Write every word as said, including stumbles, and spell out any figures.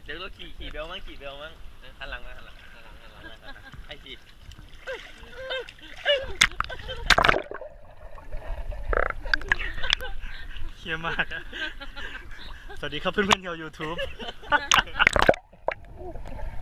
เดี๋ยวเราขี่ขี่เบลมั้งขี่เบลมั้งหันหลังมาหันหลังหันหลังหันหลังหันหลังไอ้ขี่เชี่ยมากสวัสดีครับเพื่อนๆชาว YouTube